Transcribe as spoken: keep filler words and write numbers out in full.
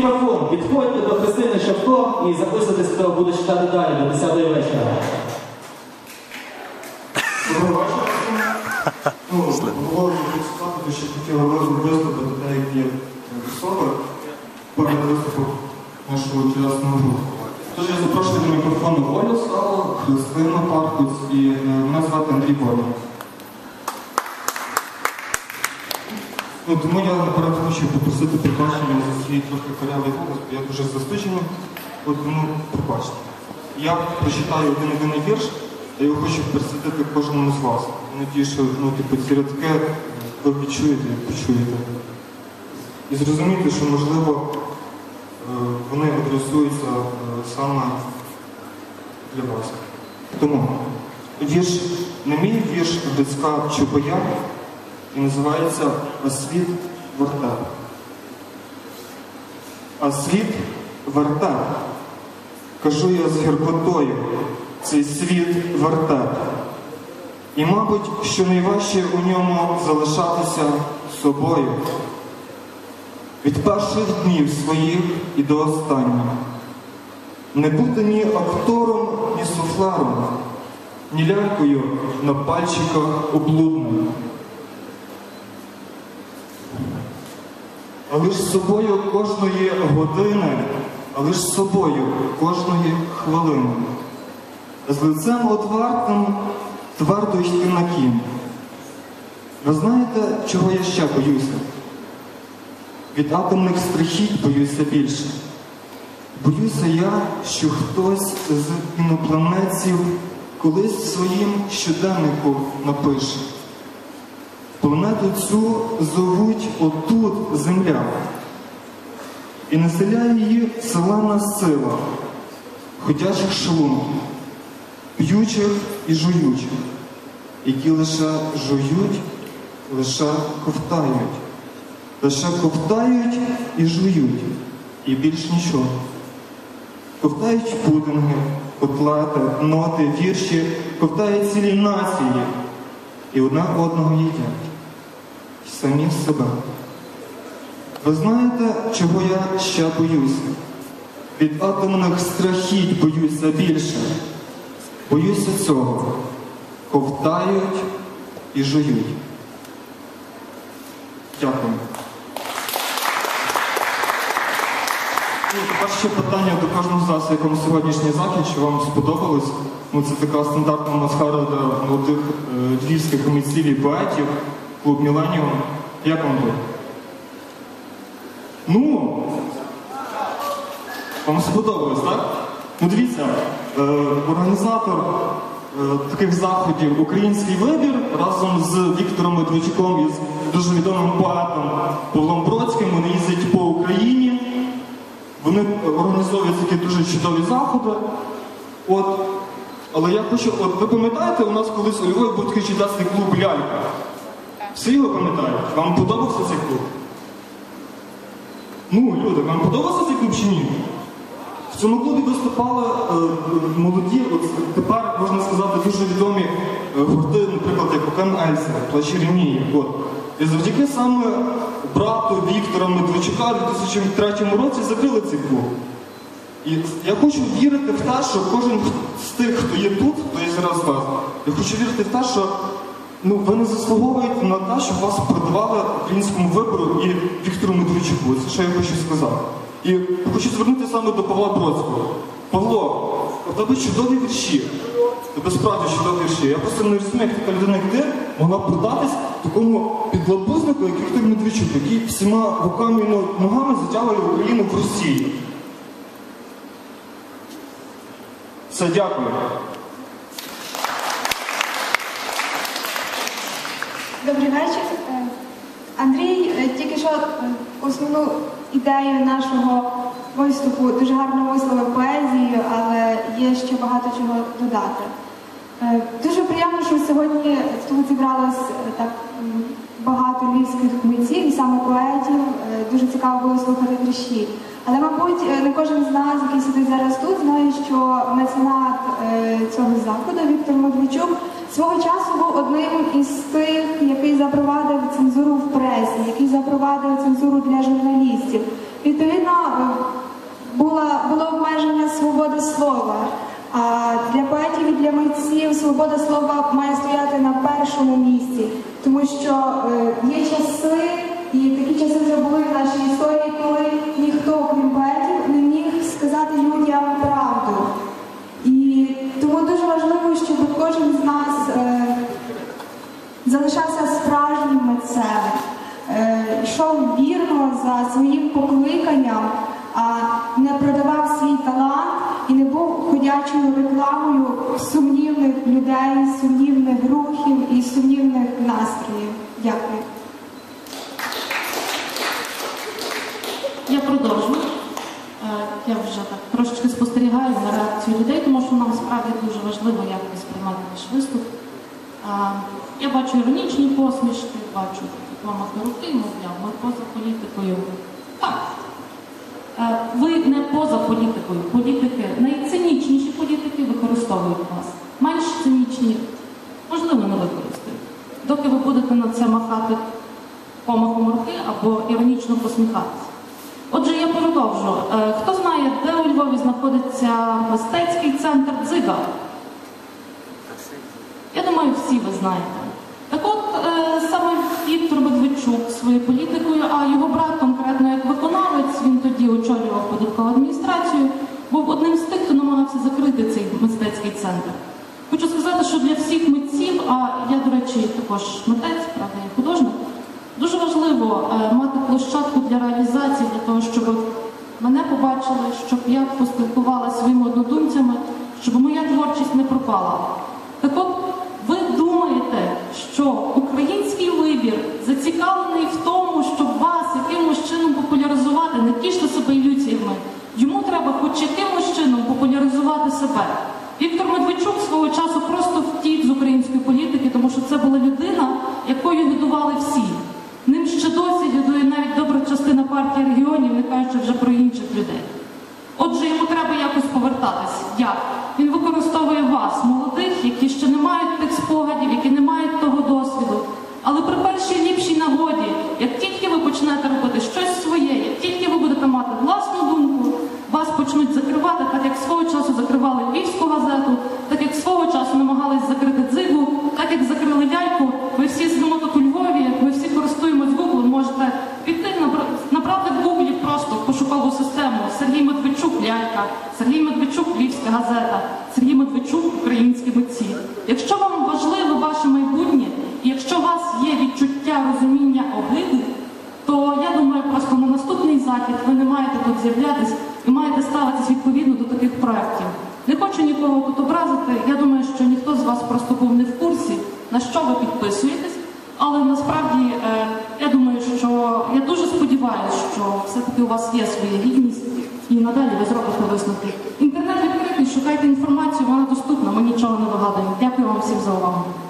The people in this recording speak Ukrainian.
мікрофон. Підходьте до Христини Шевко і записуйтесь, хто буде читати далі до десятої вечора. Доброго вечора. Ну, говорю, що ще хотіла виступити деякі особи перед виступом нашого чудесного групу. Тож я запрошую до мікрофону Олю Саву, Христину Паркуць і мене звати Андрій Боря. Ну, тому я наперед хочу попросити пробачення за свій трохи корявий голос, бо я дуже застичений, от тому пробачте. Я прочитаю один-єдиний вірш, я його хочу присвятити кожному з вас. Я надію, що ну, типу, ці рядки ви відчуєте і почуєте. І зрозумієте, що, можливо, вони адресуються саме для вас. Тому вірш, не мій вірш Грицька Чубая, і називається «А світ вертеп». А світ вертеп, кажу я з гіркотою, цей світ вертеп. І, мабуть, що найважче у ньому залишатися собою. Від перших днів своїх і до останніх. Не бути ні актором, ні суфлером, ні лялькою на пальчиках облудним. Але ж з собою кожної години, але ж з собою кожної хвилини. З лицем отвертим твердо йти на кінь. Ви знаєте, чого я ще боюся? Від атомних страхіть боюся більше. Боюся я, що хтось з інопланетців колись в своїм щоденнику напише. Планету цю зовуть отут Земля. І населяє її селена сила, ходячих шлунків, п'ючих і жуючих, які лише жують, лише ковтають. Лише ковтають і жують, і більш нічого. Ковтають пудинги, котлети, ноти, вірші, ковтають цілі нації. І одне одного їдять. Самі себе. Ви знаєте, чого я ще боюся? Від атомних страхіть боюся більше. Боюся цього. Ковтають і жують. Дякую. Ну, тепер ще питання до кожного з вас, якому сьогоднішній захід, що вам сподобалось. Ну, це така стандартна атмосфера для молодих е, львівських митців і поетів, клуб Міленіум. Як вам тут? Ну, вам сподобалось, так? Ну, дивіться, е, організатор е, таких заходів «Український вибір» разом з Віктором Медведчуком і з дуже відомим поетом Павлом Бродським, вони їздять по Україні, вони організовують такі дуже чудові заходи. От, але я хочу, от ви пам'ятаєте, у нас колись у Львові був такий чудесний клуб «Лялька». Всі його пам'ятають? Вам подобався цей клуб? Ну, люди, вам подобався цей клуб чи ні? В цьому клубі виступали е, молоді, от тепер, можна сказати, дуже відомі е, гурти, наприклад, як Окен Ельзер, Плач Єремії. От. І завдяки саме брату Віктора Медведчука у дві тисячі третьому році закрили цей клуб. І я хочу вірити в те, що кожен з тих, хто є тут, хто є зараз вас, я хочу вірити в те, що ну, ви не заслуговуєте на те, щоб вас продавали українському вибору і Віктору Медведчуку. Це що я хочу сказати. І хочу звернутися саме до Павла Бродського. Павло, у тебе чудові вірші. Тебе справді чудові вірші. Я просто не розумію, як така людина, як ти, могла продатись такому підлабузнику, як Віктор Медведчук, який всіма руками і ногами затягує Україну в Росію. Все, дякую. Добрий вечір. Андрій тільки що основну ідею нашого виступу дуже гарно висловив поезією, але є ще багато чого додати. Дуже приємно, що сьогодні тут зібралось так багато львівських митців і саме поетів. Дуже цікаво було слухати вірші. Але, мабуть, не кожен з нас, який сидить зараз тут, знає, що меценат цього заходу Віктор Медведчук свого часу був одним із тих, який запровадив цензуру в пресі, який запровадив цензуру для журналістів. Відповідно, е, була, було обмеження свободи слова. А для поетів і для митців свобода слова має стояти на першому місці, тому що е, є часи, і такі часи вже були в нашій історії, коли ніхто, окрім поетів, не міг сказати людям правду. І тому дуже важливо, щоб кожен з нас е, залишався справжнім митцем, е, йшов вірно за своїм покликанням, а не продавав свій талант і не був ходячою рекламою сумнівних людей, сумнівних рухів і сумнівних настроїв. Дякую. Я продовжу. Е, Я вже так трошечки спостерігаю на реакцію людей, тому що нам справді дуже важливо, як ви сприймати наш виступ. Е, Я бачу іронічні посмішки, бачу помахи руки, мовляв, ми поза політикою. Так. Е, Ви не поза політикою. Політики, найцинічніші політики використовують вас. Менш цинічні, можливо, не використають. Доки ви будете на це махати помахом руки або іронічно посміхатися. Отже, я продовжу. Е, Хто знає, де у Львові знаходиться мистецький центр «Дзига»? Я думаю, всі ви знаєте. Так от, е, саме Віктор Медведчук своєю політикою, а його брат конкретно як виконавець, він тоді очолював податкову адміністрацію, був одним з тих, хто намагався закрити цей мистецький центр. Хочу сказати, що для всіх митців, а я, до речі, також митець, правда, я художник, дуже важливо е, мати площадку для реалізації, для того, щоб мене побачили, щоб я поспілкувалася своїми однодумцями, щоб моя творчість не пропала. Так от, ви думаєте, що український вибір зацікавлений в тому, щоб вас якимось чином популяризувати, не тіште себе ілюзіями. Йому треба хоч якимось чином популяризувати себе. Віктор Медведчук свого часу просто втік з української політики, тому що це була людина, якою годували всі. Ним ще досі годує навіть добра частина партії регіонів, не кажучи вже про інших людей. Отже, йому треба якось повертатись. Як? Він використовує вас, молодих, які ще не мають тих спогадів, які не мають того досвіду. Але при першій ліпшій нагоді, як тільки ви почнете робити щось своє, як тільки ви будете мати власну думку, вас почнуть закривати, так як свого часу закривали Львівську газету, так як свого часу намагались закрити «Дзигу», так як закрили «Ляльку». Ми всі сидимо тут у Львові, ми всі користуємось Гуглом, можете піти, набрати в Гуглі просто пошукову систему «Сергій Медведчук «Лялька», «Сергій Медведчук Львівська газета», «Сергій Медведчук українські митці». Якщо вам важливо ваше майбутнє, і якщо у вас є відчуття розуміння огиди, то я думаю, просто на наступний захід ви не маєте тут з'являтись і маєте ставитись відповідно до таких проєктів. Не хочу нікого тут образити, я думаю, що ніхто з вас просто був не в курсі, на що ви підписуєтесь, але насправді е, я думаю, що я дуже сподіваюся, що все-таки у вас є своя гідність і надалі ви зробите висновки. Інтернет відкритий, шукайте інформацію, вона доступна, ми нічого не вигадуємо. Дякую вам всім за увагу.